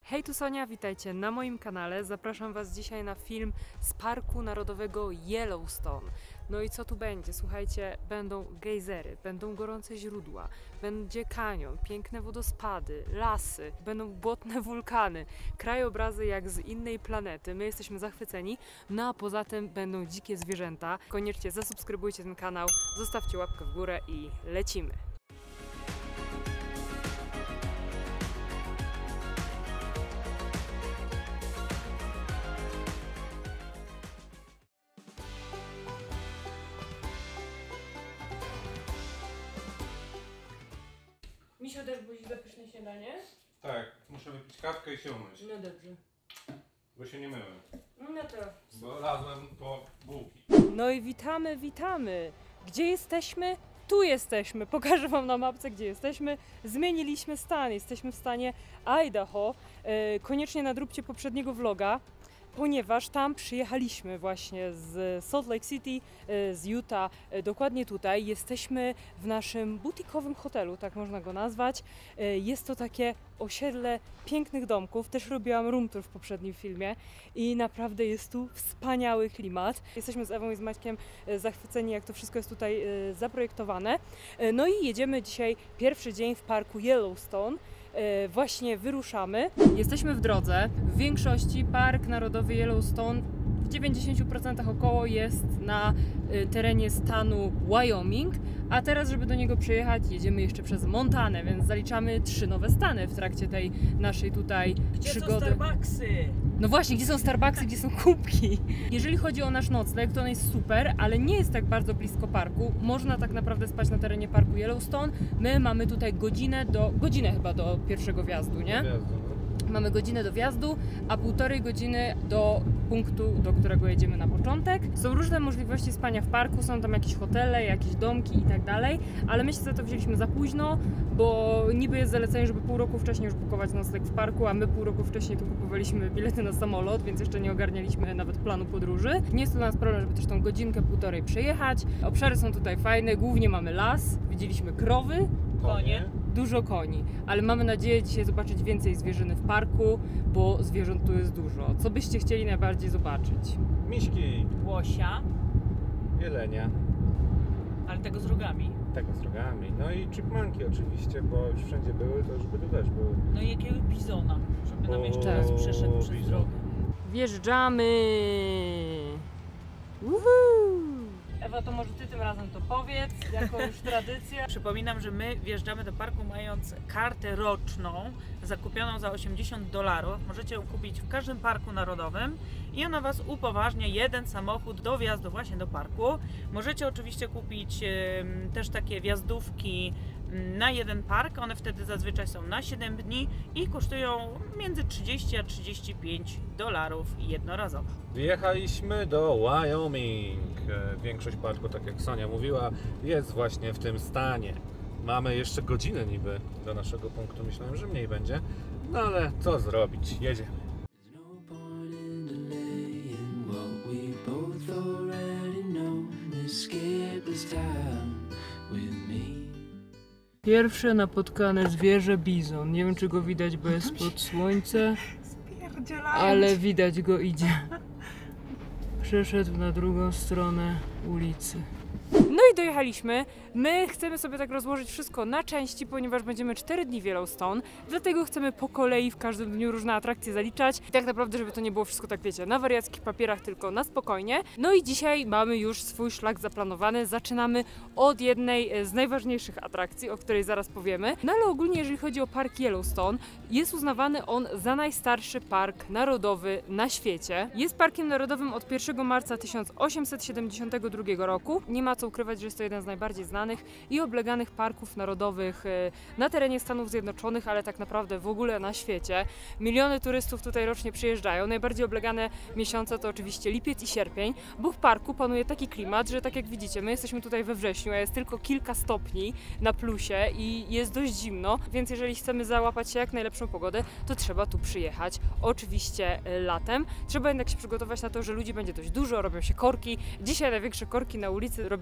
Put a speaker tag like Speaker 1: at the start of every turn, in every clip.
Speaker 1: Hej, tu Sonia, witajcie na moim kanale. Zapraszam Was dzisiaj na film z Parku Narodowego Yellowstone. No i co tu będzie? Słuchajcie, będą gejzery, będą gorące źródła, będzie kanion, piękne wodospady, lasy, będą błotne wulkany, krajobrazy jak z innej planety. My jesteśmy zachwyceni, no a poza tym będą dzikie zwierzęta. Koniecznie zasubskrybujcie ten kanał, zostawcie łapkę w górę i lecimy! Misiu, też buzi za pyszne śniadanie?
Speaker 2: Tak, muszę wypić kawkę i się umyć.
Speaker 1: No dobrze.
Speaker 2: Bo się nie myłem.
Speaker 1: No to.
Speaker 2: Bo lazłem po bułki.
Speaker 1: No i witamy, witamy! Gdzie jesteśmy? Tu jesteśmy. Pokażę Wam na mapce, gdzie jesteśmy. Zmieniliśmy stan. Jesteśmy w stanie Idaho. Koniecznie nadróbcie poprzedniego vloga, ponieważ tam przyjechaliśmy właśnie z Salt Lake City, z Utah, dokładnie tutaj. Jesteśmy w naszym butikowym hotelu, tak można go nazwać. Jest to takie osiedle pięknych domków. Też robiłam room tour w poprzednim filmie i naprawdę jest tu wspaniały klimat. Jesteśmy z Ewą i z Maćkiem zachwyceni, jak to wszystko jest tutaj zaprojektowane. No i jedziemy dzisiaj pierwszy dzień w parku Yellowstone. Właśnie wyruszamy. Jesteśmy w drodze. W większości Park Narodowy Yellowstone w 90% około jest na terenie stanu Wyoming, a teraz, żeby do niego przyjechać, jedziemy jeszcze przez Montanę, więc zaliczamy 3 nowe stany w trakcie tej naszej tutaj przygody.
Speaker 3: Gdzie są Starbucksy?
Speaker 1: No właśnie, gdzie są Starbucksy, gdzie są kubki? Jeżeli chodzi o nasz nocleg, to on jest super, ale nie jest tak bardzo blisko parku. Można tak naprawdę spać na terenie parku Yellowstone. My mamy tutaj godzinę chyba do pierwszego wjazdu, nie? Mamy godzinę do wjazdu, a 1,5 godziny do punktu, do którego jedziemy na początek. Są różne możliwości spania w parku, są tam jakieś hotele, jakieś domki i tak dalej, ale my się za to wzięliśmy za późno, bo niby jest zalecenie, żeby pół roku wcześniej już bukować nocleg w parku, a my pół roku wcześniej tu kupowaliśmy bilety na samolot, więc jeszcze nie ogarnialiśmy nawet planu podróży. Nie jest to dla nas problem, żeby też tą godzinkę, 1,5 przejechać. Obszary są tutaj fajne, głównie mamy las, widzieliśmy krowy,
Speaker 3: Konie.
Speaker 1: dużo koni, ale mamy nadzieję dzisiaj zobaczyć więcej zwierzyny w parku, bo zwierząt tu jest dużo. Co byście chcieli najbardziej zobaczyć?
Speaker 2: Miśki,
Speaker 3: Łosia,
Speaker 2: jelenia,
Speaker 3: ale tego z rogami.
Speaker 2: tego z rogami. No i chipmunki oczywiście, bo już wszędzie były, to już by tu też były.
Speaker 3: No i jakiegoś bizona, żeby nam jeszcze raz
Speaker 2: O,
Speaker 3: przeszedł przez
Speaker 2: bizon.
Speaker 3: drogę.
Speaker 1: Wjeżdżamy! Woohoo! Ewa, to może Ty tym razem to powiedz, jako już tradycja.
Speaker 3: Przypominam, że my wjeżdżamy do parku mając kartę roczną zakupioną za $80. Możecie ją kupić w każdym parku narodowym i ona Was upoważnia jeden samochód do wjazdu właśnie do parku. Możecie oczywiście kupić też takie wjazdówki na jeden park, one wtedy zazwyczaj są na 7 dni i kosztują między 30 a $35 jednorazowo.
Speaker 2: Wjechaliśmy do Wyoming. Większość parku, tak jak Sonia mówiła, jest właśnie w tym stanie. Mamy jeszcze godzinę niby do naszego punktu. Myślałem, że mniej będzie. No ale co zrobić? Jedziemy.
Speaker 1: Pierwsze napotkane zwierzę bizon. Nie wiem, czy go widać, bo jest pod słońce, ale widać go, idzie. Przeszedł na drugą stronę ulicy. No i dojechaliśmy. My chcemy sobie tak rozłożyć wszystko na części, ponieważ będziemy 4 dni w Yellowstone, dlatego chcemy po kolei w każdym dniu różne atrakcje zaliczać i tak naprawdę, żeby to nie było wszystko, tak wiecie, na wariackich papierach, tylko na spokojnie. No i dzisiaj mamy już swój szlak zaplanowany. Zaczynamy od jednej z najważniejszych atrakcji, o której zaraz powiemy. No ale ogólnie, jeżeli chodzi o park Yellowstone, jest uznawany on za najstarszy park narodowy na świecie. Jest parkiem narodowym od 1 marca 1872 roku. Nie ma co ukrywać, że jest to jeden z najbardziej znanych i obleganych parków narodowych na terenie Stanów Zjednoczonych, ale tak naprawdę w ogóle na świecie. Miliony turystów tutaj rocznie przyjeżdżają. Najbardziej oblegane miesiące to oczywiście lipiec i sierpień, bo w parku panuje taki klimat, że tak jak widzicie, my jesteśmy tutaj we wrześniu, a jest tylko kilka stopni na plusie i jest dość zimno, więc jeżeli chcemy załapać się jak najlepszą pogodę, to trzeba tu przyjechać. Oczywiście latem. Trzeba jednak się przygotować na to, że ludzi będzie dość dużo, robią się korki. Dzisiaj największe korki na ulicy robiły się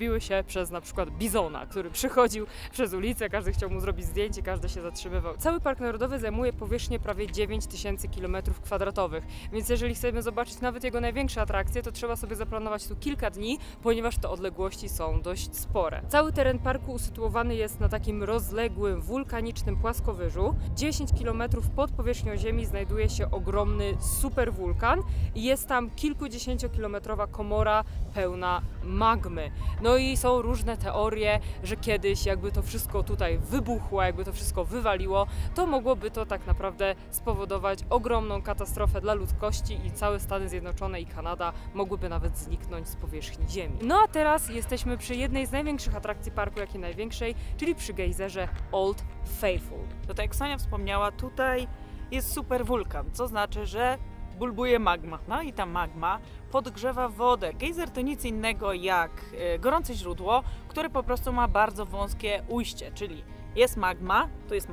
Speaker 1: przez na przykład bizona, który przychodził przez ulicę, każdy chciał mu zrobić zdjęcie, każdy się zatrzymywał. Cały Park Narodowy zajmuje powierzchnię prawie 9000 km², więc jeżeli chcemy zobaczyć nawet jego największe atrakcje, to trzeba sobie zaplanować tu kilka dni, ponieważ te odległości są dość spore. Cały teren parku usytuowany jest na takim rozległym, wulkanicznym płaskowyżu. 10 km pod powierzchnią Ziemi znajduje się ogromny superwulkan i jest tam kilkudziesięciokilometrowa komora pełna magmy. No i są różne teorie, że kiedyś jakby to wszystko tutaj wybuchło, jakby to wszystko wywaliło, to mogłoby to tak naprawdę spowodować ogromną katastrofę dla ludzkości i całe Stany Zjednoczone i Kanada mogłyby nawet zniknąć z powierzchni Ziemi. No a teraz jesteśmy przy jednej z największych atrakcji parku, jak i największej, czyli przy gejzerze Old Faithful.
Speaker 3: To tak jak Sonia wspomniała, tutaj jest super wulkan, co znaczy, że bulbuje magma. No i ta magma podgrzewa wodę. Gejzer to nic innego jak gorące źródło, które po prostu ma bardzo wąskie ujście, czyli jest magma,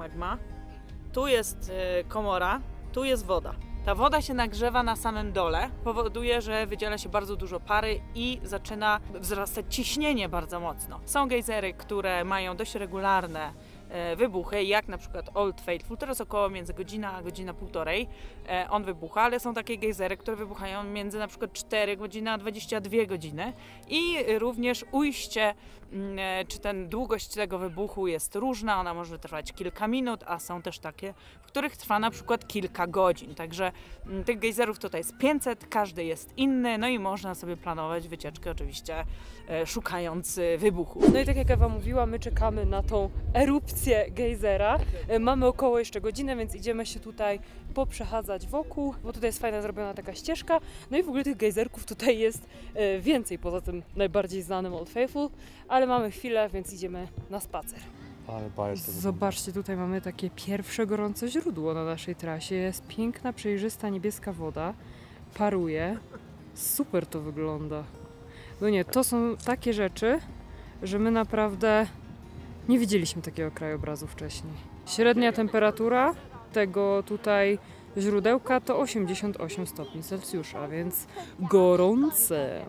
Speaker 3: tu jest komora, tu jest woda. Ta woda się nagrzewa na samym dole, powoduje, że wydziela się bardzo dużo pary i zaczyna wzrastać ciśnienie bardzo mocno. Są gejzery, które mają dość regularne wybuchy, jak na przykład Old Faithful, teraz około między godzina a godzina półtorej on wybucha, ale są takie gejzery, które wybuchają między na przykład 4 godziny a 22 godziny i również ujście, czy ten długość tego wybuchu jest różna, ona może trwać kilka minut, a są też takie, w których trwa na przykład kilka godzin, także tych gejzerów tutaj jest 500, każdy jest inny, no i można sobie planować wycieczkę oczywiście szukając wybuchu.
Speaker 1: No i tak jak Ewa mówiła, my czekamy na tą erupcję gejzera. Mamy około jeszcze godzinę, więc idziemy się tutaj poprzechadzać wokół, bo tutaj jest fajna zrobiona taka ścieżka. No i w ogóle tych gejzerków tutaj jest więcej, poza tym najbardziej znanym Old Faithful, ale mamy chwilę, więc idziemy na spacer. Zobaczcie, tutaj mamy takie pierwsze gorące źródło na naszej trasie. Jest piękna, przejrzysta, niebieska woda. Paruje. Super to wygląda. No nie, to są takie rzeczy, że my naprawdę nie widzieliśmy takiego krajobrazu wcześniej. Średnia temperatura tego tutaj źródełka to 88 stopni Celsjusza, więc gorące.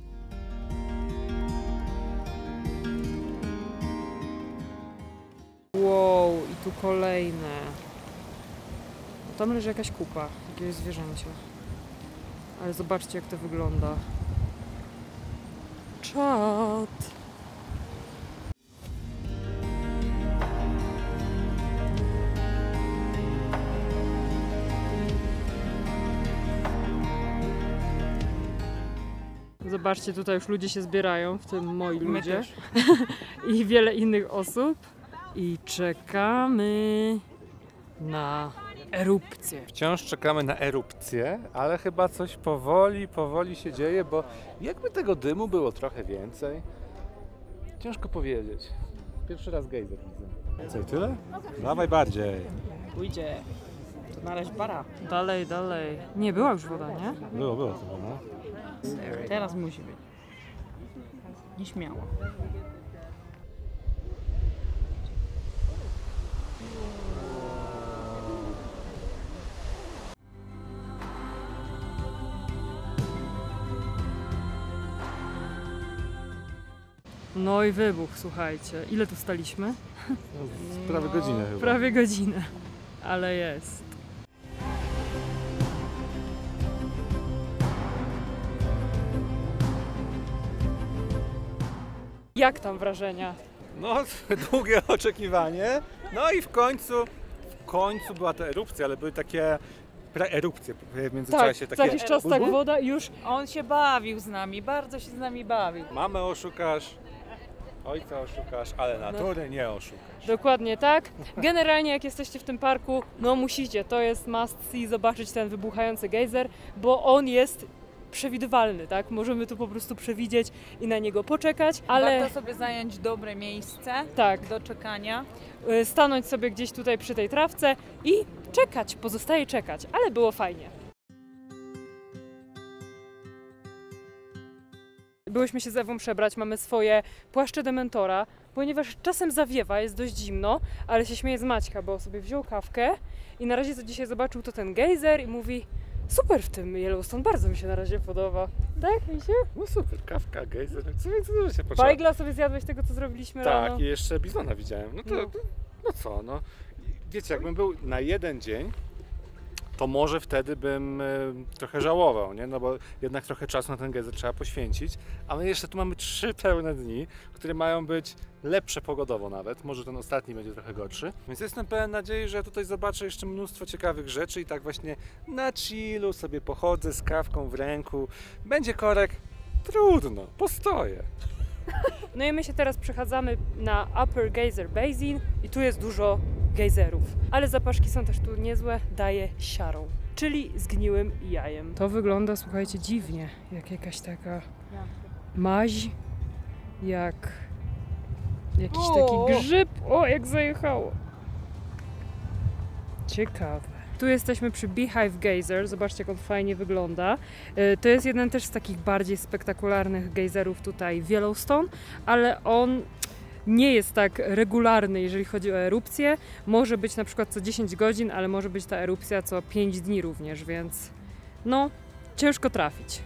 Speaker 1: Wow, i tu kolejne. Tam leży jakaś kupa, jakiegoś zwierzęcia. Ale zobaczcie, jak to wygląda. Czad. Zobaczcie, tutaj już ludzie się zbierają, w tym moi ludzie i wiele innych osób. I czekamy na erupcję.
Speaker 2: Wciąż czekamy na erupcję, ale chyba coś powoli się dzieje, bo jakby tego dymu było trochę więcej. Ciężko powiedzieć. Pierwszy raz gejzer widzę. Co i tyle? Dawaj bardziej.
Speaker 3: Pójdzie. To na razie para.
Speaker 1: Dalej. Nie, była już woda, nie?
Speaker 2: Było to, no.
Speaker 3: Teraz musi być. Nieśmiało.
Speaker 1: No i wybuch, słuchajcie. Ile tu staliśmy?
Speaker 2: Prawie godzinę chyba.
Speaker 1: Prawie godzinę, ale jest. Jak tam wrażenia?
Speaker 2: No, długie oczekiwanie. No i w końcu była ta erupcja, ale były takie preerupcje w międzyczasie.
Speaker 1: Tak, za jakiś czas tak woda i już...
Speaker 3: On się bawił z nami, bardzo się z nami bawił.
Speaker 2: Mamę oszukasz, ojca oszukasz, ale natury nie oszukasz.
Speaker 1: Dokładnie tak. Generalnie jak jesteście w tym parku, no musicie, to jest must see, zobaczyć ten wybuchający gejzer, bo on jest przewidywalny, tak? Możemy tu po prostu przewidzieć i na niego poczekać, ale...
Speaker 3: Warto sobie zająć dobre miejsce do czekania.
Speaker 1: Stanąć sobie gdzieś tutaj przy tej trawce i czekać, pozostaje czekać, ale było fajnie. Byłyśmy się z Ewą przebrać, mamy swoje płaszcze Dementora, ponieważ czasem zawiewa, jest dość zimno, ale się śmieje z Maćka, bo sobie wziął kawkę i na razie co dzisiaj zobaczył to ten gejzer i mówi: super w tym Yellowstone, bardzo mi się na razie podoba. Tak, Misiu?
Speaker 2: No super, kawka, gejzer, co więcej dużo się potrzeba.
Speaker 1: Bajgla sobie zjadłeś tego, co zrobiliśmy rano?
Speaker 2: Tak, i jeszcze bizona widziałem. No co, no. Wiecie, jakbym był na jeden dzień, to może wtedy bym trochę żałował, nie? No bo jednak trochę czasu na ten gejzer trzeba poświęcić, ale jeszcze tu mamy 3 pełne dni, które mają być lepsze pogodowo nawet, może ten ostatni będzie trochę gorszy. Więc jestem pełen nadziei, że tutaj zobaczę jeszcze mnóstwo ciekawych rzeczy i tak właśnie na chillu sobie pochodzę z kawką w ręku. Będzie korek? Trudno, postoję.
Speaker 1: No i my się teraz przechadzamy na Upper Geyser Basin i tu jest dużo gejzerów. Ale zapaszki są też tu niezłe, daje siarą, czyli zgniłym jajem. To wygląda, słuchajcie, dziwnie, jak jakaś taka maź, jak jakiś taki grzyb. O, jak zajechało. Ciekawe. Tu jesteśmy przy Beehive Geyser, zobaczcie, jak on fajnie wygląda. To jest jeden też z takich bardziej spektakularnych gejzerów tutaj w Yellowstone, ale on nie jest tak regularny, jeżeli chodzi o erupcję. Może być na przykład co 10 godzin, ale może być ta erupcja co 5 dni również, więc no, ciężko trafić.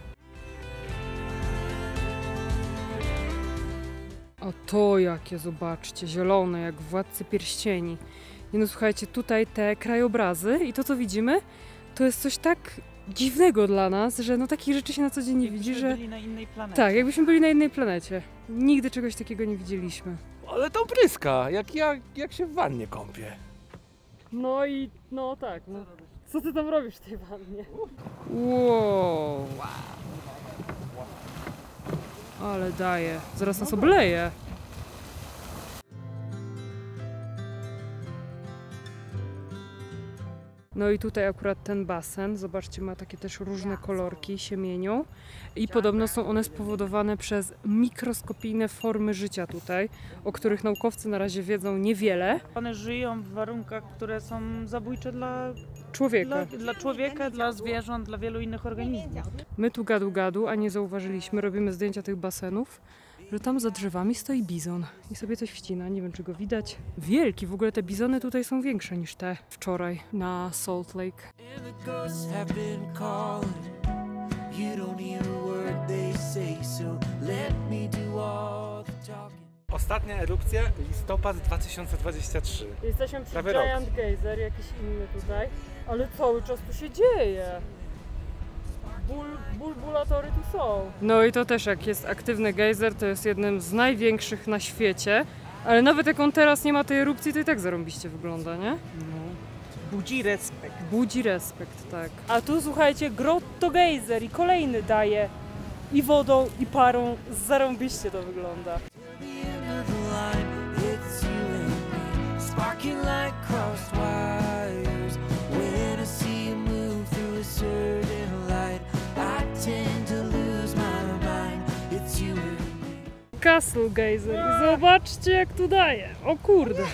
Speaker 1: O to jakie, zobaczcie, zielone, jak w Władcy Pierścieni. I no słuchajcie, tutaj te krajobrazy i to, co widzimy, to jest coś tak dziwnego dla nas, że no takich rzeczy się na co dzień nie widzi, że...
Speaker 3: byli na innej planecie.
Speaker 1: Tak, jakbyśmy byli na innej planecie. Nigdy czegoś takiego nie widzieliśmy.
Speaker 2: Ale to pryska, jak się w wannie kąpię.
Speaker 1: No i, no tak, no. Co ty tam robisz w tej wannie? Wow. Ale daje. Zaraz nas obleje. No i tutaj akurat ten basen, zobaczcie, ma takie też różne kolorki, się mienią i podobno są one spowodowane przez mikroskopijne formy życia tutaj, o których naukowcy na razie wiedzą niewiele.
Speaker 3: One żyją w warunkach, które są zabójcze dla
Speaker 1: Człowieka.
Speaker 3: dla zwierząt, dla wielu innych organizmów.
Speaker 1: My tu gadu, a nie zauważyliśmy, robimy zdjęcia tych basenów, że tam za drzewami stoi bizon i sobie coś wcina, nie wiem, czy go widać. Wielki, w ogóle te bizony tutaj są większe niż te wczoraj na Salt Lake.
Speaker 2: Ostatnia erupcja, listopad 2023.
Speaker 1: Jesteśmy przy
Speaker 2: Prawie
Speaker 1: Giant Geyser, jakiś inny tutaj, ale cały czas tu się dzieje. Bulbulatory tu są. No i to też, jak jest aktywny gejzer, to jest jednym z największych na świecie, ale nawet jak on teraz nie ma tej erupcji, to i tak zarąbiście wygląda, nie?
Speaker 3: Budzi respekt.
Speaker 1: Budzi respekt, tak. A tu słuchajcie, Grotto Geyser i kolejny daje i wodą, i parą, zarąbiście to wygląda. Castle Geyser i zobaczcie, jak tu daje. O kurde.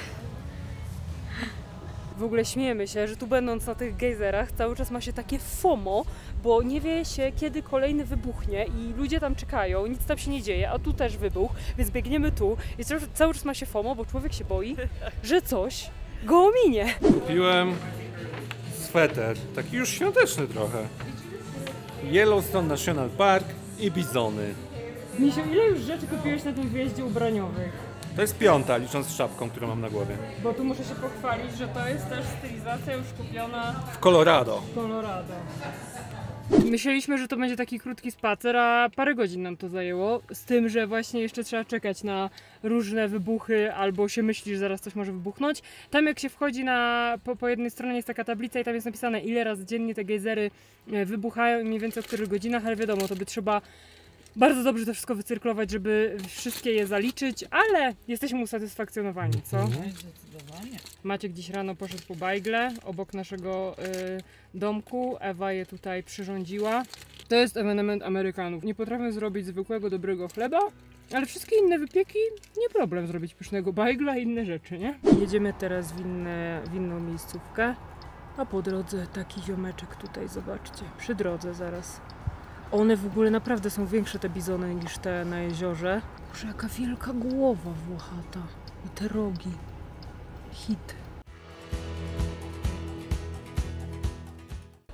Speaker 1: W ogóle śmiejemy się, że tu będąc na tych gejzerach cały czas ma się takie FOMO, bo nie wie się, kiedy kolejny wybuchnie i ludzie tam czekają, nic tam się nie dzieje, a tu też wybuch, więc biegniemy tu i cały czas ma się FOMO, bo człowiek się boi, że coś go ominie.
Speaker 2: Kupiłem sweter, taki już świąteczny trochę. Yellowstone National Park i bizony.
Speaker 1: Misiu, ile już rzeczy kupiłeś na tym wyjeździe ubraniowych?
Speaker 2: To jest 5, licząc z czapką, którą mam na głowie.
Speaker 1: Bo tu muszę się pochwalić, że to jest też stylizacja już kupiona
Speaker 2: W Colorado.
Speaker 1: w Colorado. Myśleliśmy, że to będzie taki krótki spacer, a parę godzin nam to zajęło. Z tym, że właśnie jeszcze trzeba czekać na różne wybuchy, albo się myśli, że zaraz coś może wybuchnąć. Tam jak się wchodzi po jednej stronie jest taka tablica i tam jest napisane, ile razy dziennie te gejzery wybuchają i mniej więcej o których godzinach, ale wiadomo, to by trzeba bardzo dobrze to wszystko wycyrklować, żeby wszystkie je zaliczyć, ale jesteśmy usatysfakcjonowani, co?
Speaker 3: Zdecydowanie.
Speaker 1: Maciek dziś rano poszedł po bajgle obok naszego domku. Ewa je tutaj przyrządziła. To jest ewenement Amerykanów. Nie potrafię zrobić zwykłego, dobrego chleba, ale wszystkie inne wypieki nie problem zrobić pysznego bajgla i inne rzeczy, nie? Jedziemy teraz w inną miejscówkę, a po drodze taki ziomeczek tutaj, zobaczcie, przy drodze zaraz. One w ogóle naprawdę są większe, te bizony, niż te na jeziorze. Boże, jaka wielka głowa włochata i te rogi. Hit.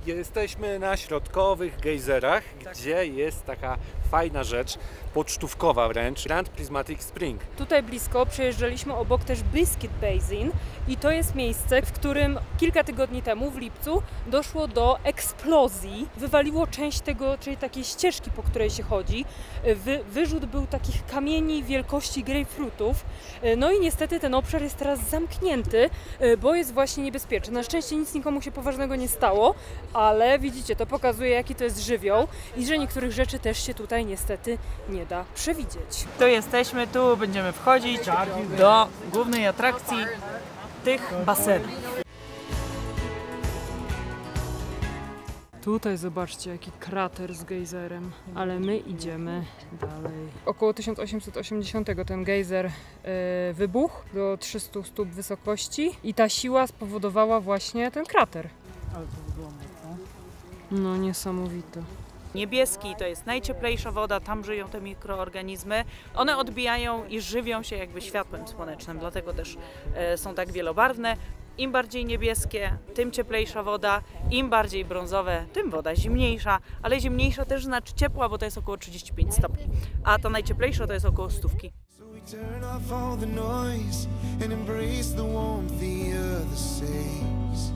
Speaker 2: Jesteśmy na środkowych gejzerach, gdzie jest taka fajna rzecz, pocztówkowa wręcz, Grand Prismatic Spring.
Speaker 1: Tutaj blisko przejeżdżaliśmy obok też Biscuit Basin i to jest miejsce, w którym kilka tygodni temu, w lipcu, doszło do eksplozji. Wywaliło część tego, czyli takiej ścieżki, po której się chodzi. Wyrzut był takich kamieni wielkości grejpfrutów. No i niestety ten obszar jest teraz zamknięty, bo jest właśnie niebezpieczny. Na szczęście nic nikomu się poważnego nie stało, ale widzicie, to pokazuje, jaki to jest żywioł i że niektórych rzeczy też się tutaj niestety nie da przewidzieć.
Speaker 3: Tu jesteśmy, tu będziemy wchodzić do głównej atrakcji tych basenów.
Speaker 1: Tutaj zobaczcie, jaki krater z gejzerem, ale my idziemy dalej. Około 1880 ten gejzer wybuchł do 300 stóp wysokości i ta siła spowodowała właśnie ten krater.
Speaker 3: Ale to wygląda, co?
Speaker 1: No niesamowite.
Speaker 3: Niebieski to jest najcieplejsza woda, tam żyją te mikroorganizmy. One odbijają i żywią się jakby światłem słonecznym, dlatego też są tak wielobarwne. Im bardziej niebieskie, tym cieplejsza woda, im bardziej brązowe, tym woda zimniejsza, ale zimniejsza też znaczy ciepła, bo to jest około 35 stopni, a ta najcieplejsza to jest około 100.
Speaker 4: Turn off all the noise and embrace the warmth the other saves.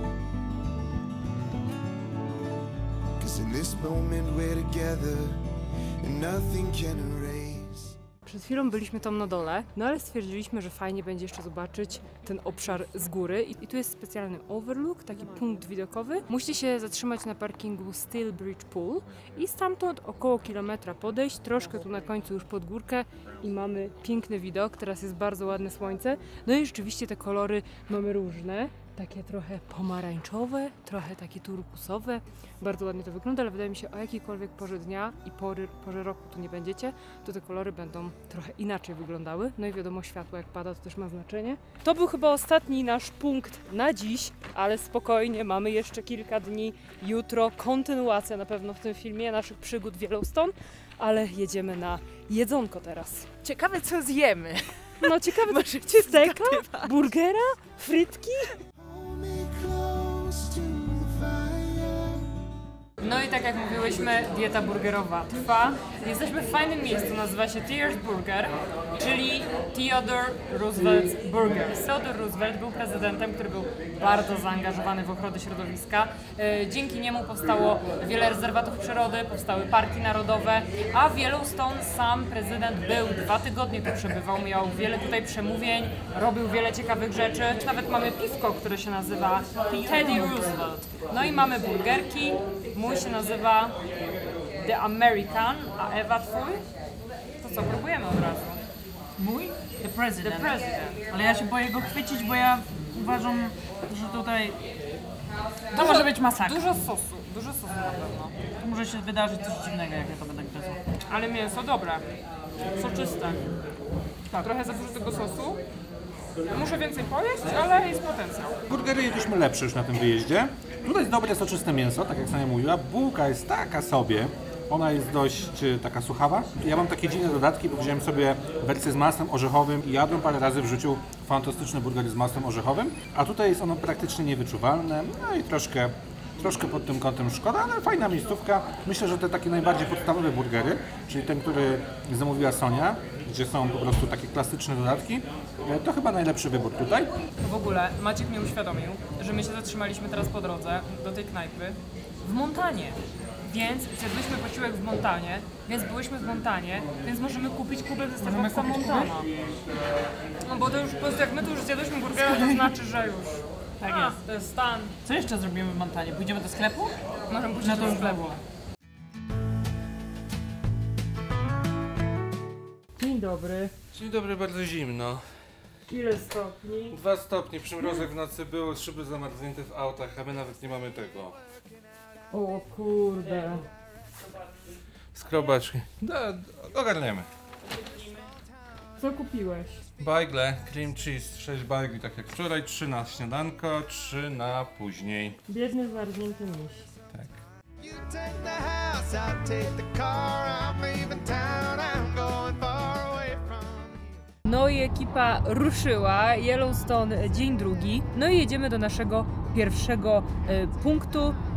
Speaker 4: 'Cause in this moment we're together and nothing can erase.
Speaker 1: Przed chwilą byliśmy tam na dole, no ale stwierdziliśmy, że fajnie będzie jeszcze zobaczyć ten obszar z góry i tu jest specjalny overlook, taki punkt widokowy. Musicie się zatrzymać na parkingu Steel Bridge Pool i stamtąd około kilometra podejść, troszkę tu na końcu już pod górkę i mamy piękny widok, teraz jest bardzo ładne słońce, no i rzeczywiście te kolory mamy różne. Takie trochę pomarańczowe, trochę takie turkusowe. Bardzo ładnie to wygląda, ale wydaje mi się, o jakiejkolwiek porze dnia i porze roku tu nie będziecie, to te kolory będą trochę inaczej wyglądały. No i wiadomo, światło jak pada, to też ma znaczenie. To był chyba ostatni nasz punkt na dziś, ale spokojnie, mamy jeszcze kilka dni. Jutro kontynuacja na pewno w tym filmie naszych przygód w Yellowstone, ale jedziemy na jedzonko teraz.
Speaker 3: Ciekawe co zjemy.
Speaker 1: No ciekawe, steka, burgera, frytki. No i tak jak mówiłyśmy, dieta burgerowa trwa. Jesteśmy w fajnym miejscu, nazywa się Tears Burger, czyli Theodore Roosevelt Burger. Theodore Roosevelt był prezydentem, który był bardzo zaangażowany w ochronę środowiska. Dzięki niemu powstało wiele rezerwatów przyrody, powstały parki narodowe, a w Yellowstone sam prezydent był 2 tygodnie tu przebywał, miał wiele tutaj przemówień, robił wiele ciekawych rzeczy. Nawet mamy piwko, które się nazywa Teddy Roosevelt. No i mamy burgerki. Mój się nazywa The American, a Ewa twój? To co, próbujemy od razu.
Speaker 3: Mój? The President.
Speaker 1: The President.
Speaker 3: Ale ja się boję go chwycić, bo ja uważam, że tutaj to może być masakra.
Speaker 1: Dużo sosu na pewno.
Speaker 3: To może się wydarzyć coś dziwnego, jak ja to będę gryzł.
Speaker 1: Ale mięso dobre, soczyste. Tak, trochę za dużo tego sosu. Muszę więcej pojeść, ale jest potencjał.
Speaker 2: Burgery jedliśmy lepsze już na tym wyjeździe. Tutaj jest dobre, soczyste mięso, tak jak Sania mówiła. Bułka jest taka sobie. Ona jest dość taka suchawa. Ja mam takie dziwne dodatki, bo wziąłem sobie wersję z masłem orzechowym i jadłem parę razy w życiu fantastyczne burgery z masłem orzechowym. A tutaj jest ono praktycznie niewyczuwalne. No i troszkę pod tym kątem szkoda, ale fajna miejscówka. Myślę, że te takie najbardziej podstawowe burgery, czyli ten, który zamówiła Sonia, gdzie są po prostu takie klasyczne dodatki, to chyba najlepszy wybór tutaj.
Speaker 1: W ogóle Maciek mnie uświadomił, że my się zatrzymaliśmy teraz po drodze do tej knajpy w Montanie. Więc zjadłyśmy posiłek w Montanie, więc byłyśmy w Montanie, więc możemy kupić kubek ze Starbucksa Montana. No bo to już po prostu jak my tu już zjadłyśmy burgera, to znaczy, że już.
Speaker 3: Tak jest.
Speaker 1: To jest stan.
Speaker 3: Co jeszcze zrobimy w Montanie? Pójdziemy do sklepu?
Speaker 1: Możemy pójść
Speaker 3: Na
Speaker 1: do
Speaker 3: to
Speaker 1: sklepu. Dzień dobry.
Speaker 2: Dzień dobry, bardzo zimno.
Speaker 1: Ile stopni?
Speaker 2: 2 stopnie, przymrozek w nocy było, szyby zamarznięte w autach, a my nawet nie mamy tego.
Speaker 1: O kurde.
Speaker 2: Skrobaczki. Ogarniemy.
Speaker 1: Co kupiłeś?
Speaker 2: Bajgle, cream cheese, 6 bajgli, tak jak wczoraj, 3 na śniadanko, 3 na później.
Speaker 1: Biedny, zmarznięty miś.
Speaker 2: Tak.
Speaker 4: You take the house, I'll take the car. I'm leaving town, I'm going far away from you.
Speaker 1: No i ekipa ruszyła, Yellowstone dzień drugi. No i jedziemy do naszego pierwszego punktu,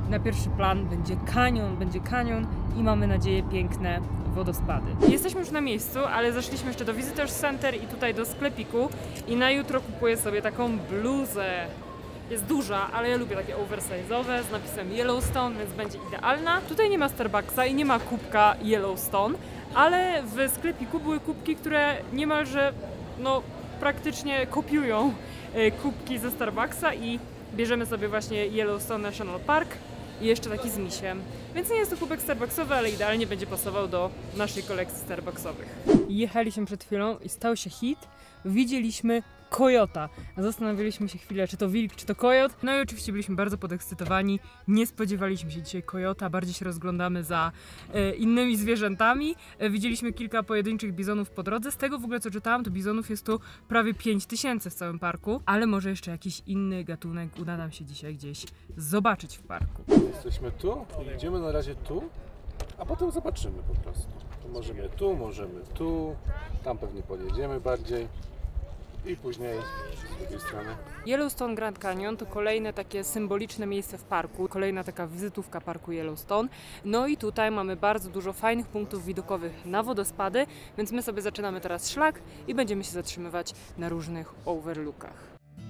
Speaker 1: Na pierwszy plan będzie kanion i mamy nadzieję piękne wodospady. Jesteśmy już na miejscu, ale zeszliśmy jeszcze do Visitors Center i tutaj do sklepiku i na jutro kupuję sobie taką bluzę. Jest duża, ale ja lubię takie oversize'owe z napisem Yellowstone, więc będzie idealna. Tutaj nie ma Starbucksa i nie ma kubka Yellowstone, ale w sklepiku były kubki, które niemalże praktycznie kopiują kubki ze Starbucksa i bierzemy sobie właśnie Yellowstone National Park i jeszcze taki z misiem. Więc nie jest to kubek starbucksowy, ale idealnie będzie pasował do naszej kolekcji starbucksowych. Jechaliśmy przed chwilą i stał się hit. Widzieliśmy kojota. Zastanawialiśmy się chwilę, czy to wilk, czy to kojot. No i oczywiście byliśmy bardzo podekscytowani. Nie spodziewaliśmy się dzisiaj kojota, bardziej się rozglądamy za innymi zwierzętami. Widzieliśmy kilka pojedynczych bizonów po drodze. Z tego w ogóle co czytałam, to bizonów jest tu prawie 5000 w całym parku, ale może jeszcze jakiś inny gatunek uda nam się dzisiaj gdzieś zobaczyć w parku.
Speaker 2: Jesteśmy tu, idziemy na razie tu, a potem zobaczymy po prostu. To możemy tu, tam pewnie podjedziemy bardziej. I później z drugiej strony.
Speaker 1: Yellowstone Grand Canyon to kolejne takie symboliczne miejsce w parku, kolejna taka wizytówka parku Yellowstone. No i tutaj mamy bardzo dużo fajnych punktów widokowych na wodospady, więc my sobie zaczynamy teraz szlak i będziemy się zatrzymywać na różnych overlookach.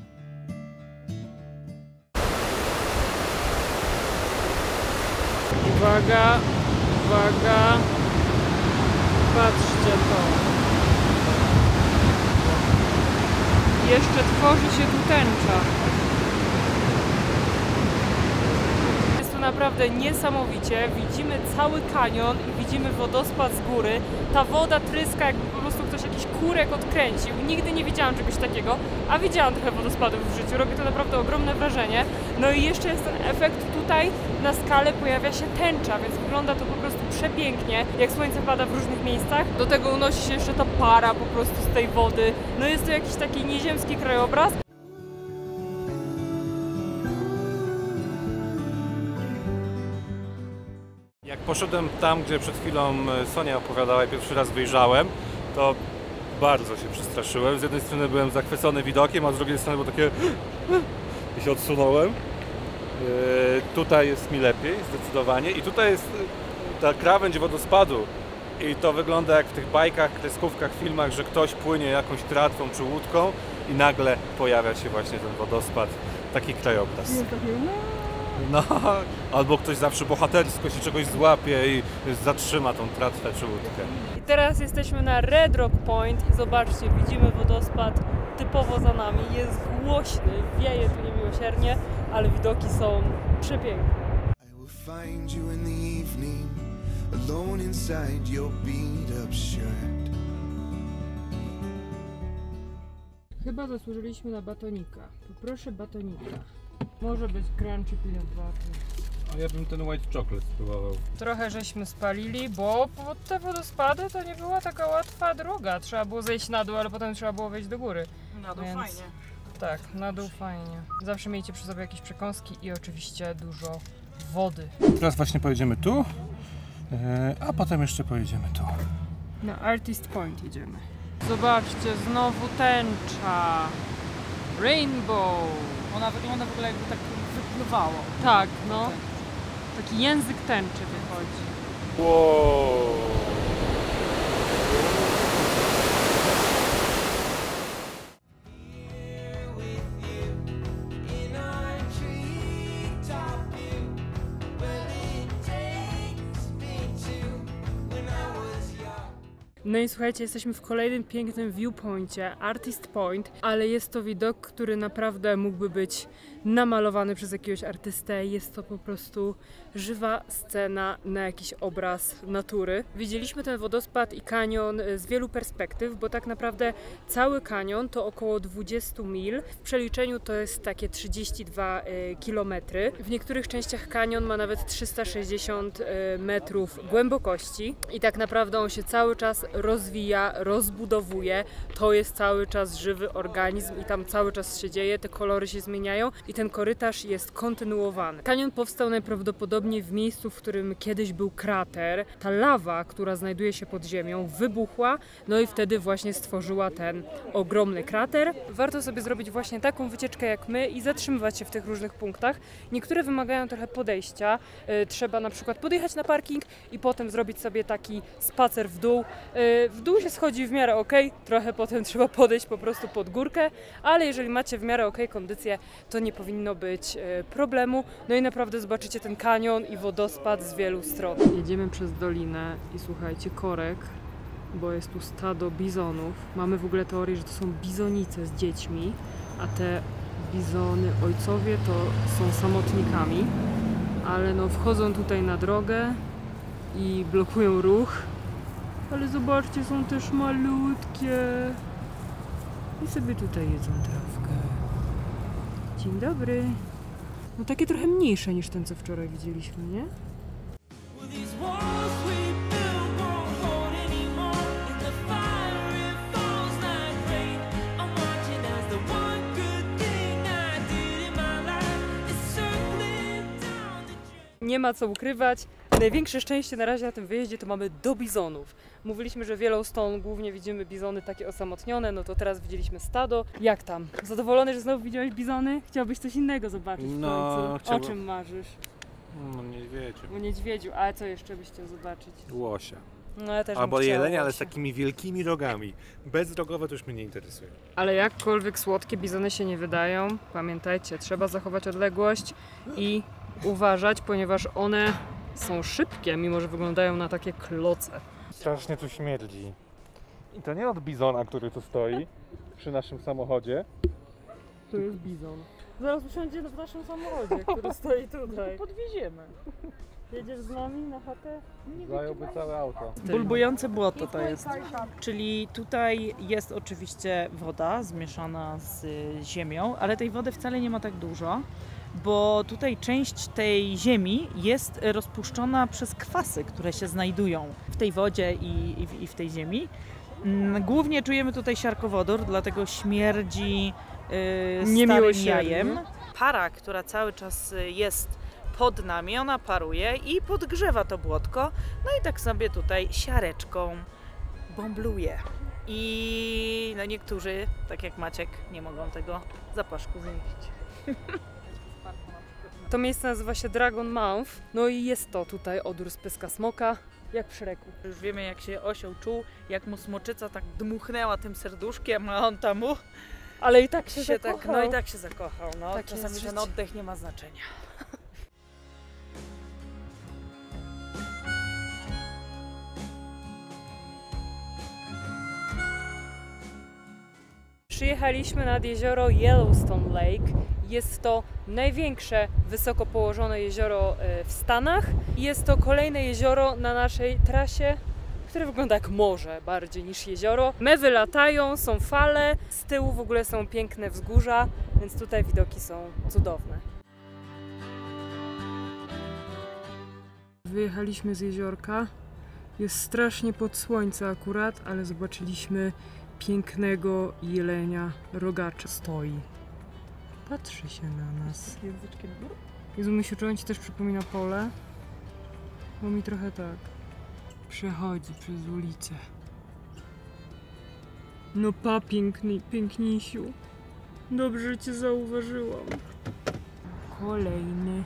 Speaker 1: Uwaga, uwaga, patrzcie to. Jeszcze tworzy się tu tęcza. Jest tu naprawdę niesamowicie. Widzimy cały kanion i widzimy wodospad z góry. Ta woda tryska, jakby po prostu ktoś jakiś kurek odkręcił. Nigdy nie widziałam czegoś takiego, a widziałam trochę wodospadów w życiu. Robi to naprawdę ogromne wrażenie. No i jeszcze jest ten efekt tutaj na skale pojawia się tęcza, więc wygląda to po prostu przepięknie, jak słońce pada w różnych miejscach. Do tego unosi się jeszcze ta para po prostu z tej wody. No jest to jakiś taki nieziemski krajobraz.
Speaker 2: Jak poszedłem tam, gdzie przed chwilą Sonia opowiadała i pierwszy raz wyjrzałem, to bardzo się przestraszyłem. Z jednej strony byłem zachwycony widokiem, a z drugiej strony było takie i się odsunąłem. Tutaj jest mi lepiej, zdecydowanie. I tutaj jest ta krawędź wodospadu. I to wygląda jak w tych bajkach, kreskówkach, filmach, że ktoś płynie jakąś tratwą czy łódką i nagle pojawia się właśnie ten wodospad. Taki krajobraz. No, albo ktoś zawsze bohatersko się czegoś złapie i zatrzyma tą tratwę czy łódkę.
Speaker 1: I teraz jesteśmy na Red Rock Point i zobaczcie, widzimy wodospad typowo za nami. Jest głośny, wieje tu niemiłosiernie, ale widoki są przepiękne.
Speaker 4: I will find you in the evening, alone inside your beat up shirt.
Speaker 1: Chyba zasłużyliśmy na batonika. Poproszę batonika. Może być crunchy peanut butter.
Speaker 2: A ja bym ten white chocolate spróbował.
Speaker 1: Trochę żeśmy spalili, bo pod te wodospady to nie była taka łatwa droga. Trzeba było zejść na dół, ale potem trzeba było wejść do góry.
Speaker 3: Na dół
Speaker 1: Więc
Speaker 3: fajnie.
Speaker 1: Tak, na dół fajnie. Zawsze miejcie przy sobie jakieś przekąski i oczywiście dużo wody.
Speaker 2: Teraz właśnie pojedziemy tu, a potem jeszcze pojedziemy tu.
Speaker 1: Na Artist Point idziemy. Zobaczcie, znowu tęcza. Rainbow.
Speaker 3: Ona wygląda w ogóle jakby tak wypływało.
Speaker 1: Tak, no. Taki język tęczy wychodzi.
Speaker 2: Wow.
Speaker 1: No i słuchajcie, jesteśmy w kolejnym pięknym viewpoincie, Artist Point, ale jest to widok, który naprawdę mógłby być namalowany przez jakiegoś artystę. Jest to po prostu żywa scena na jakiś obraz natury. Widzieliśmy ten wodospad i kanion z wielu perspektyw, bo tak naprawdę cały kanion to około 20 mil. W przeliczeniu to jest takie 32 km. W niektórych częściach kanion ma nawet 360 metrów głębokości i tak naprawdę on się cały czas rozwija, rozbudowuje. To jest cały czas żywy organizm i tam cały czas się dzieje, te kolory się zmieniają i ten korytarz jest kontynuowany. Kanion powstał najprawdopodobniej w miejscu, w którym kiedyś był krater. Ta lawa, która znajduje się pod ziemią, wybuchła, no i wtedy właśnie stworzyła ten ogromny krater. Warto sobie zrobić właśnie taką wycieczkę jak my i zatrzymywać się w tych różnych punktach. Niektóre wymagają trochę podejścia. Trzeba na przykład podjechać na parking i potem zrobić sobie taki spacer w dół. W dół się schodzi w miarę ok, trochę potem trzeba podejść po prostu pod górkę, ale jeżeli macie w miarę ok kondycję, to nie powinno być problemu. No i naprawdę zobaczycie ten kanion i wodospad z wielu stron. Jedziemy przez dolinę i słuchajcie, korek, bo jest tu stado bizonów. Mamy w ogóle teorię, że to są bizonice z dziećmi, a te bizony ojcowie to są samotnikami, ale no wchodzą tutaj na drogę i blokują ruch. Ale zobaczcie, są też malutkie i sobie tutaj jedzą trawkę. Dzień dobry. No takie trochę mniejsze niż ten, co wczoraj widzieliśmy, nie? Nie ma co ukrywać. Największe szczęście na razie na tym wyjeździe to mamy do bizonów. Mówiliśmy, że w Yellowstone głównie widzimy bizony takie osamotnione, no to teraz widzieliśmy stado. Jak tam? Zadowolony, że znowu widziałeś bizony? Chciałbyś coś innego zobaczyć w końcu?
Speaker 2: chciałbym.
Speaker 1: O czym marzysz?
Speaker 2: No niedźwiedziu.
Speaker 1: O niedźwiedziu, a co jeszcze byś chciał zobaczyć?
Speaker 2: Łosia.
Speaker 1: No ja też
Speaker 2: Albo
Speaker 1: bym chciała
Speaker 2: jelenia, ale z
Speaker 1: łosia.
Speaker 2: takimi wielkimi rogami. Bezrogowe to już mnie nie interesuje.
Speaker 1: Ale jakkolwiek słodkie bizony się nie wydają, pamiętajcie, trzeba zachować odległość i uważać, ponieważ one są szybkie, mimo że wyglądają na takie kloce.
Speaker 2: Strasznie tu śmierdzi. I to nie od bizona, który tu stoi przy naszym samochodzie.
Speaker 1: Tu jest bizon. Zaraz usiądzie w naszym samochodzie, który stoi tutaj.
Speaker 3: Podwieziemy.
Speaker 1: Jedziesz z nami na chatę?
Speaker 2: Zająłby całe auto.
Speaker 3: Bulbujące błoto to jest. Czyli tutaj jest oczywiście woda zmieszana z ziemią, ale tej wody wcale nie ma tak dużo, bo tutaj część tej ziemi jest rozpuszczona przez kwasy, które się znajdują w tej wodzie i w tej ziemi. Głównie czujemy tutaj siarkowodór, dlatego śmierdzi starym jajem. Para, która cały czas jest pod nami, ona paruje i podgrzewa to błotko, no i tak sobie tutaj siareczką bąbluje. I no niektórzy, tak jak Maciek, nie mogą tego zapaszku znieść.
Speaker 1: To miejsce nazywa się Dragon Mouth, no i jest to tutaj odór z pyska smoka, jak w Szreku.
Speaker 3: Już wiemy, jak się osioł czuł, jak mu smoczyca tak dmuchnęła tym serduszkiem, a on tam
Speaker 1: Ale i tak się zakochał.
Speaker 3: tak, no i tak się zakochał. No,
Speaker 1: Tak
Speaker 3: czasami
Speaker 1: jest
Speaker 3: ten
Speaker 1: życie.
Speaker 3: oddech nie ma znaczenia.
Speaker 1: Przyjechaliśmy nad jezioro Yellowstone Lake. Jest to największe wysoko położone jezioro w Stanach. Jest to kolejne jezioro na naszej trasie, które wygląda jak morze bardziej niż jezioro. Mewy latają, są fale, z tyłu w ogóle są piękne wzgórza, więc tutaj widoki są cudowne. Wyjechaliśmy z jeziorka. Jest strasznie pod słońce akurat, ale zobaczyliśmy pięknego jelenia rogacza. Stoi. Patrzy się na nas.
Speaker 3: Języczkiem w górę.
Speaker 1: Jezu, mi się czułem, ci też przypomina pole. Bo mi trochę tak. Przechodzi przez ulicę. No pa, pięknisiu. Dobrze, że cię zauważyłam. Kolejny.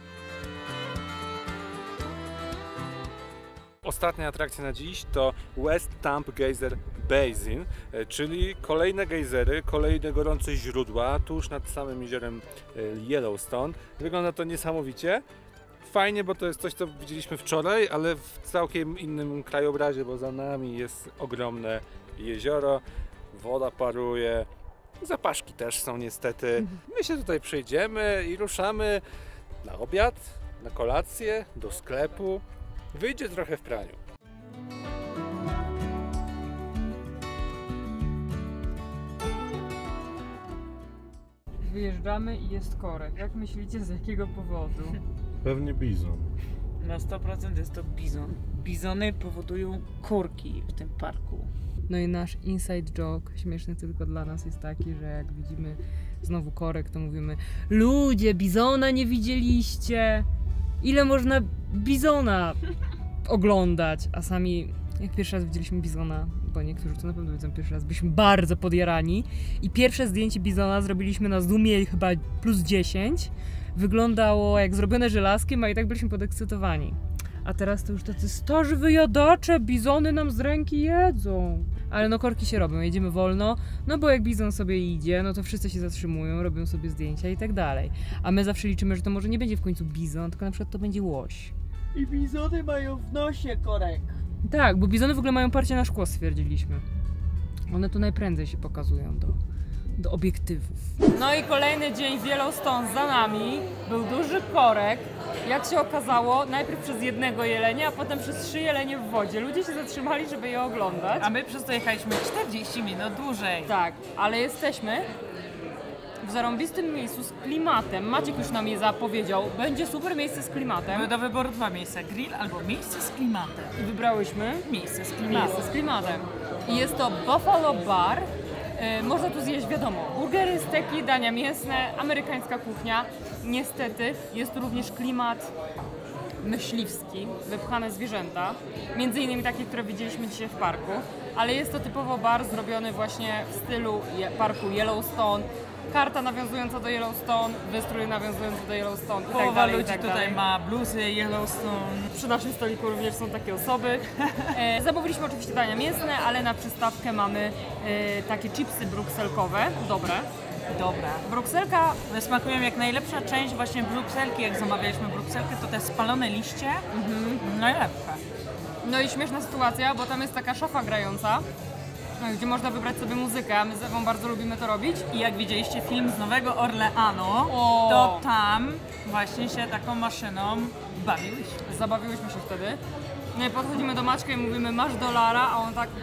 Speaker 2: Ostatnia atrakcja na dziś to West Thumb Geyser Basin, czyli kolejne gejzery, kolejne gorące źródła tuż nad samym jeziorem Yellowstone. Wygląda to niesamowicie. Fajnie, bo to jest coś, co widzieliśmy wczoraj, ale w całkiem innym krajobrazie, bo za nami jest ogromne jezioro, woda paruje, zapaszki też są niestety. My się tutaj przejdziemy i ruszamy na obiad, na kolację, do sklepu. Wyjdzie trochę w praniu.
Speaker 1: Wyjeżdżamy i jest korek. Jak myślicie, z jakiego powodu?
Speaker 2: Pewnie bizon.
Speaker 3: Na 100% jest to bizon. Bizony powodują korki w tym parku.
Speaker 1: No i nasz inside joke, śmieszny tylko dla nas, jest taki, że jak widzimy znowu korek, to mówimy: ludzie, bizona nie widzieliście? Ile można bizona oglądać? A sami, jak pierwszy raz widzieliśmy bizona, bo niektórzy to na pewno widzą pierwszy raz, byliśmy bardzo podjarani i pierwsze zdjęcie bizona zrobiliśmy na Zoomie chyba +10. Wyglądało jak zrobione żelazkiem, a i tak byliśmy podekscytowani. A teraz to już tacy starzy wyjadacze, bizony nam z ręki jedzą. Ale no korki się robią, jedziemy wolno, no bo jak bizon sobie idzie, no to wszyscy się zatrzymują, robią sobie zdjęcia i tak dalej. A my zawsze liczymy, że to może nie będzie w końcu bizon, tylko na przykład to będzie łoś.
Speaker 3: I bizony mają w nosie korek.
Speaker 1: Tak, bo bizony w ogóle mają parcie na szkło, stwierdziliśmy. One tu najprędzej się pokazują do obiektywów. No i kolejny dzień w Yellowstone za nami. Był duży korek. Jak się okazało, najpierw przez jednego jelenia, a potem przez 3 jelenie w wodzie. Ludzie się zatrzymali, żeby je oglądać.
Speaker 3: A my przez to jechaliśmy 40 minut dłużej.
Speaker 1: Tak, ale jesteśmy w zarąbistym miejscu z klimatem. Maciek już nam je zapowiedział. Będzie super miejsce z klimatem.
Speaker 3: Były do wyboru 2 miejsca. Grill albo miejsce z klimatem.
Speaker 1: I wybrałyśmy
Speaker 3: Miejsce z klimatem.
Speaker 1: miejsce z klimatem. I jest to Buffalo Bar. Można tu zjeść, wiadomo, burgery, steki, dania mięsne, amerykańska kuchnia. Niestety jest tu również klimat myśliwski, wypchane zwierzęta, między innymi takie, które widzieliśmy dzisiaj w parku, ale jest to typowo bar zrobiony właśnie w stylu parku Yellowstone, karta nawiązująca do Yellowstone, wystrój nawiązujący do Yellowstone i tak
Speaker 3: Połowa
Speaker 1: dalej,
Speaker 3: ludzi
Speaker 1: i tak
Speaker 3: tutaj
Speaker 1: dalej.
Speaker 3: ma bluzy Yellowstone.
Speaker 1: Przy naszym stoliku również są takie osoby. Zamówiliśmy oczywiście dania mięsne, ale na przystawkę mamy takie chipsy brukselkowe, dobre.
Speaker 3: Dobra.
Speaker 1: Brukselka,
Speaker 3: Smakują jak najlepsza część właśnie brukselki, jak zamawialiśmy brukselkę, to te spalone liście, najlepsze.
Speaker 1: no i śmieszna sytuacja, bo tam jest taka szafa grająca, gdzie można wybrać sobie muzykę, a my z Ewą bardzo lubimy to robić.
Speaker 3: I jak widzieliście film z Nowego Orleanu,
Speaker 1: O!
Speaker 3: to tam właśnie się taką maszyną bawiłyśmy.
Speaker 1: Zabawiłyśmy się wtedy. No i podchodzimy do Maćka i mówimy: masz dolara? A on tak: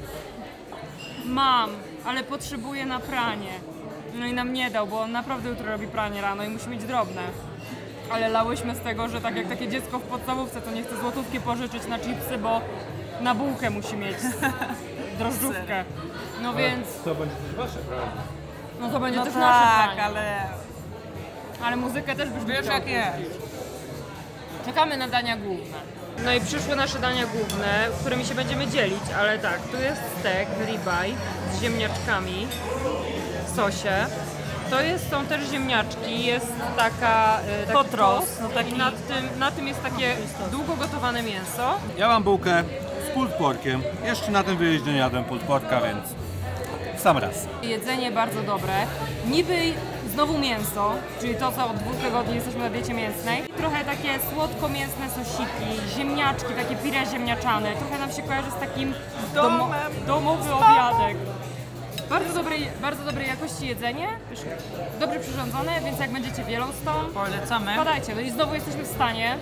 Speaker 1: mam, ale potrzebuję na pranie. No i nam nie dał, bo on naprawdę jutro robi pranie rano i musi mieć drobne. Ale lałyśmy z tego, że tak jak takie dziecko w podstawówce, to nie chce złotówki pożyczyć na chipsy, bo na bułkę musi mieć drożdżówkę. No więc,
Speaker 2: To będzie też wasze, prawda?
Speaker 1: no to będzie
Speaker 3: No
Speaker 1: też nasze
Speaker 3: tak,
Speaker 1: pranie. Ale muzykę też byśmy
Speaker 3: wiesz
Speaker 1: chciały
Speaker 3: jak jest.
Speaker 1: Czekamy na dania główne. No i przyszły nasze dania główne, którymi się będziemy dzielić, ale tak, tu jest stek ribeye z ziemniaczkami w sosie. Są też ziemniaczki, jest taki
Speaker 3: Potros, no
Speaker 1: i
Speaker 3: taki-
Speaker 1: na tym jest takie długo gotowane mięso.
Speaker 5: Ja mam bułkę z pulled porkiem. Jeszcze na tym wyjeździe nie jadłem pulled porka, więc sam raz.
Speaker 1: Jedzenie bardzo dobre. Niby znowu mięso, czyli to, co od 2 tygodni jesteśmy na diecie mięsnej. Trochę takie słodko-mięsne sosiki, ziemniaczki, takie pire ziemniaczane. Trochę nam się kojarzy z takim domowy obiadek. Bardzo dobrej jakości jedzenie, dobrze przyrządzone, więc jak będziecie w Yellowstone,
Speaker 3: Polecamy.
Speaker 1: wpadajcie. No i znowu jesteśmy w stanie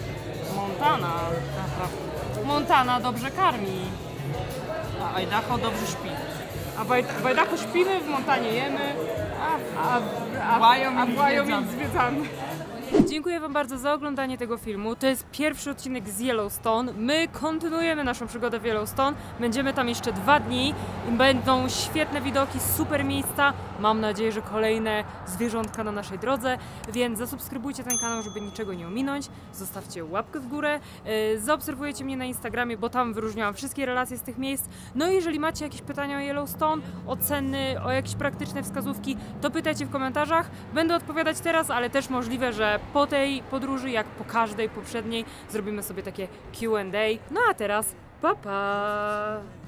Speaker 1: Montana dobrze karmi.
Speaker 3: A Idaho dobrze śpi.
Speaker 1: A w Idaho śpimy, w Montanie jemy, a
Speaker 3: Wyoming
Speaker 1: Wyoming zwiedzamy. Dziękuję Wam bardzo za oglądanie tego filmu. To jest pierwszy odcinek z Yellowstone. My kontynuujemy naszą przygodę w Yellowstone. Będziemy tam jeszcze 2 dni i będą świetne widoki, super miejsca. Mam nadzieję, że kolejne zwierzątka na naszej drodze, więc zasubskrybujcie ten kanał, żeby niczego nie ominąć. Zostawcie łapkę w górę. Zaobserwujcie mnie na Instagramie, bo tam wyróżniałam wszystkie relacje z tych miejsc. No i jeżeli macie jakieś pytania o Yellowstone, oceny, o jakieś praktyczne wskazówki, to pytajcie w komentarzach. Będę odpowiadać teraz, ale też możliwe, że po tej podróży, jak po każdej poprzedniej, zrobimy sobie takie Q&A. No a teraz, pa pa!